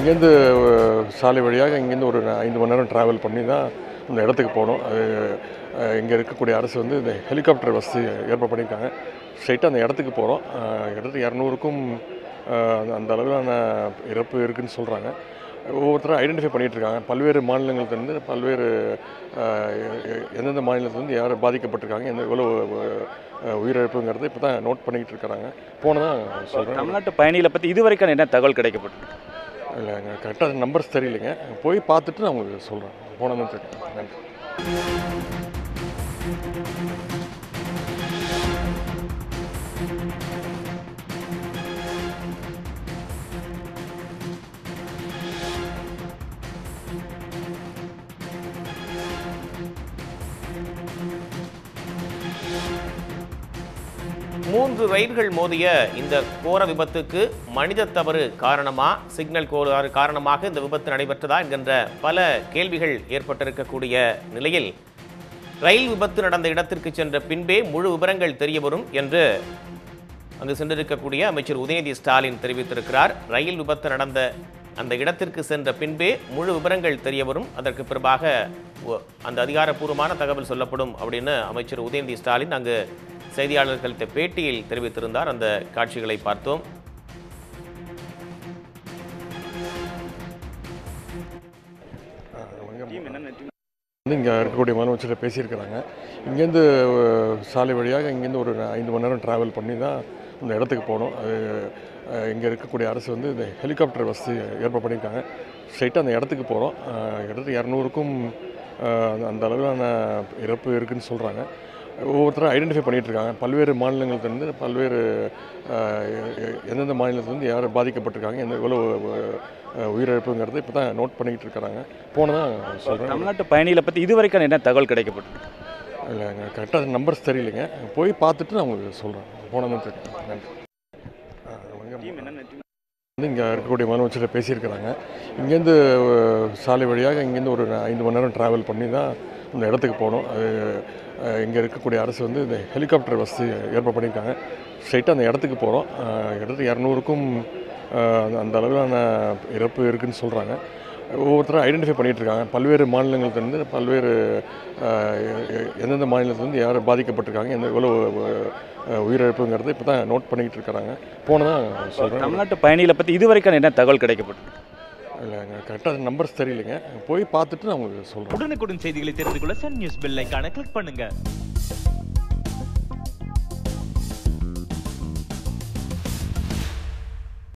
இங்கேருந்து சாலை வழியாக இங்கேருந்து ஒரு 5 மணி நேரம் ட்ராவல் பண்ணி தான் இந்த இடத்துக்கு போகணும். அது இங்கே இருக்கக்கூடிய அரசு வந்து இந்த ஹெலிகாப்டர் வசதி ஏற்பாடு பண்ணியிருக்காங்க. ஸ்ட்ரைட்டாக அந்த இடத்துக்கு போகிறோம். கிட்டத்தட்ட 200க்கும் அந்த அளவிலான இறப்பு இருக்குதுன்னு சொல்கிறாங்க. ஒவ்வொருத்தரும் ஐடென்டிஃபை பண்ணிகிட்ருக்காங்க. பல்வேறு மாநிலங்கள்லேருந்து பல்வேறு எந்தெந்த மாநிலத்துலேருந்து யார் பாதிக்கப்பட்டிருக்காங்க, எவ்வளோ உயிரிழப்புங்கிறது இப்போ தான் நோட் பண்ணிக்கிட்டு இருக்கிறாங்க. போனதான் சொல்கிறேன். தமிழ்நாட்டு பயணிகளை பற்றி இதுவரைக்கும் என்ன தகவல் கிடைக்கப்பட்டிருக்கு? இல்லை, எங்கள் கரெக்டாக நம்பர்ஸ் தெரியலைங்க. போய் பார்த்துட்டு நான் உங்களுக்கு சொல்கிறேன். போனதான் தெரியும். நன்றி. மூன்று ரயில்கள் மோதிய இந்த கோர விபத்துக்கு மனித தவறு காரணமா, சிக்னல் கோளாறு காரணமாக இந்த விபத்து நடைபெற்றதா என்கின்ற பல கேள்விகள் ஏற்பட்டிருக்கக்கூடிய நிலையில் ரயில் விபத்து நடந்த இடத்திற்கு சென்ற பின்பே முழு விவரங்கள் தெரியவரும் என்று அங்கு சென்றிருக்கக்கூடிய அமைச்சர் உதயநிதி ஸ்டாலின் தெரிவித்திருக்கிறார். ரயில் விபத்து நடந்த அந்த இடத்திற்கு சென்ற பின்பே முழு விவரங்கள் தெரியவரும், அதற்கு பிறகாக அந்த அதிகாரப்பூர்வமான தகவல் சொல்லப்படும் அப்படின்னு அமைச்சர் உதயநிதி ஸ்டாலின் அங்கு செய்தியாளர்கள்ட்ட பேட்டியில் தெரிவித்திருந்தார். அந்த காட்சிகளை பார்த்தோம். இங்கே இருக்கக்கூடிய முதலமைச்சர் பேசியிருக்கிறாங்க. இங்கேருந்து சாலை வழியாக இங்கேருந்து ஒரு 5 மணி நேரம் ட்ராவல் பண்ணி தான் இந்த இடத்துக்கு போகணும். அது இங்கே இருக்கக்கூடிய அரசு வந்து இந்த ஹெலிகாப்டர் வசதி ஏற்பாடு பண்ணியிருக்காங்க. ஸ்ட்ரைட்டாக அந்த இடத்துக்கு போகிறோம். கிட்டத்தட்ட 200க்கும் அந்த அளவிலான இறப்பு இருக்குதுன்னு சொல்கிறாங்க. ஒவ்வொருத்தரும் ஐடென்டிஃபை பண்ணிகிட்ருக்காங்க. பல்வேறு மாநிலங்கள்லேருந்து பல்வேறு எந்தெந்த மாநிலத்துலேருந்து யார் பாதிக்கப்பட்டிருக்காங்க, எவ்வளோ உயிரிழப்புங்கிறது இப்போ தான் நோட் பண்ணிக்கிட்டு இருக்கிறாங்க. போனதான் சொல்கிறேன். தமிழ்நாட்டு பயணிகளை பற்றி இதுவரைக்கும் என்ன தகவல் கிடைக்கப்பட்டிருக்கு? இல்லை, எங்கள் கரெக்டாக நம்பர்ஸ் தெரியலைங்க. போய் பார்த்துட்டு நான் உங்களுக்கு சொல்கிறேன். போனதான் தெரியும். நன்றி. இங்கே இருக்கக்கூடிய முதலமைச்சர் பேசியிருக்கிறாங்க. இங்கேருந்து சாலை வழியாக இங்கேருந்து ஒரு 5 மணி நேரம் ட்ராவல் பண்ணி தான் இந்த இடத்துக்கு போகணும். அது இங்கே இருக்கக்கூடிய அரசு வந்து இந்த ஹெலிகாப்டர் வசதி ஏற்பாடு பண்ணியிருக்காங்க. ஸ்ட்ரைட்டாக அந்த இடத்துக்கு போகிறோம். கிட்டத்தட்ட 200க்கும் அந்த அளவிலான இறப்பு இருக்குதுன்னு சொல்கிறாங்க. ஒவ்வொருத்தரும் ஐடென்டிஃபை பண்ணிகிட்ருக்காங்க. பல்வேறு மாநிலங்கள்லேருந்து பல்வேறு எந்தெந்த மாநிலத்துலேருந்து யார் பாதிக்கப்பட்டிருக்காங்க, எவ்வளோ உயிரிழப்புங்கிறது இப்போ தான் நோட் பண்ணிக்கிட்டு இருக்கிறாங்க. போனதான் சொல்கிறேன். தமிழ்நாட்டு பயணிகளை பற்றி இதுவரைக்கும் என்ன தகவல் கிடைக்கப்பட்டிருக்கு? இல்லை, எங்கள் கரெக்டாக நம்பர்ஸ் தெரியலைங்க. போய் பார்த்துட்டு நான் உங்களுக்கு சொல்கிறேன். உடனுக்குடன் செய்திகளை தெரிந்து கொள்ள சன் நியூஸ் பெல் ஐகானை கிளிக் பண்ணுங்கள்.